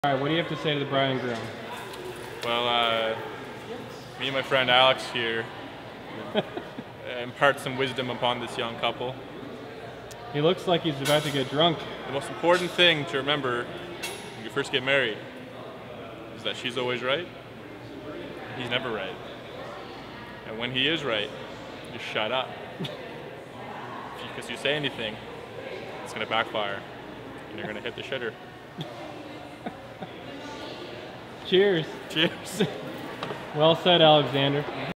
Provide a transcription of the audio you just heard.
All right, what do you have to say to the bride and groom? Well, me and my friend Alex here impart some wisdom upon this young couple. He looks like he's about to get drunk. The most important thing to remember when you first get married is that she's always right, he's never right. And when he is right, just shut up. Because you say anything, it's going to backfire, and you're going to hit the shitter. Cheers. Cheers. Well said, Alexander.